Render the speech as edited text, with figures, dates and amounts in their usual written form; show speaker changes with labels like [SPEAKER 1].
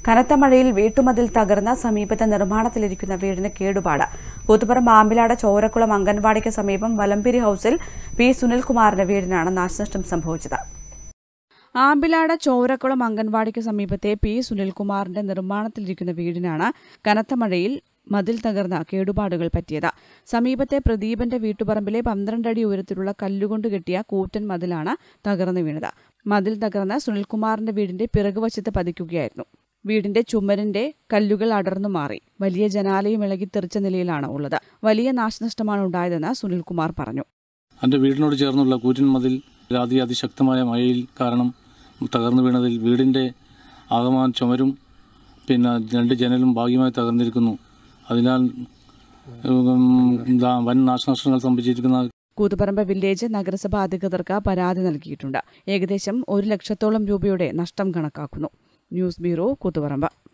[SPEAKER 1] കനത്ത മഴയിൽ വീട്ടുമതിൽ തകർന്ന സമീപത്തെ നിർമ്മാണത്തിലിരിക്കുന്ന വീടിന് കേടുപാട്. കൂത്തുപറമ്പ് ആമ്പിലാട് ചോരക്കുളം അംഗൻവാടിക്ക് സമീപം വലമ്പിരി ഹൌസിൽ പി സുനിൽകുമാറിന്റെ വീടിനാണ് നാശനഷ്ടം സംഭവിച്ചത്. ആമ്പിലാട് ചോരക്കുളം അംഗൻവാടിക്ക് സമീപത്തെ പി സുനിൽകുമാറിന്റെ നിർമ്മാണത്തിലിരിക്കുന്ന വീടിനാണ് കനത്ത മഴയിൽ മതിൽ തകർന്ന കേടുപാടുകൾ പറ്റിയത്. സമീപത്തെ പ്രദീപന്റെ വീട്ടുപറമ്പിലെ 12 അടി ഉയരത്തിലുള്ള കല്ലുകൊണ്ട് കെട്ടിയ കൂറ്റൻ മതിലാണ് തകർന്നു വീണത്. മതിൽ തകർന്ന് സുനിൽകുമാറിന്റെ വീടിന്റെ പിറകുവശത്ത് പതിക്കുകയായിരുന്നു. വീടിന്റെ ചുമരിന്റെ കല്ലുകൾ അടർന്നു മാറി. വലിയ ജനാലയും ഇളകി തെറിച്ച നിലയിലാണ് ഉള്ളത്. വലിയ നാശനഷ്ടമാണ് ഉണ്ടായതെന്ന് സുനിൽകുമാർ പറഞ്ഞു.
[SPEAKER 2] എൻ്റെ വീടിനോട് ചേർന്നുള്ള കൂറ്റൻ മതിൽ അതിശക്തമായ മഴയിൽ കാരണം തകർന്നു വീണതിൽ വീടിൻ്റെ ആകമാൻ ചുമരും 2 ജനലും ഭാഗ്യമായി തകർന്നിരിക്കുന്നു. അതിനാൽ വൻ നാശനഷ്ടങ്ങൾ സംഭവിച്ചിരിക്കുന്ന
[SPEAKER 1] കൂത്തുപറമ്പ് വില്ലേജ് നഗരസഭാ അധികൃതർക്ക് പരാതി നൽകിയിട്ടുണ്ട്. ഏകദേശം 1 ലക്ഷത്തോളം രൂപയുടെ നഷ്ടം കണക്കാക്കുന്നു. News bureau, Koothuparamba.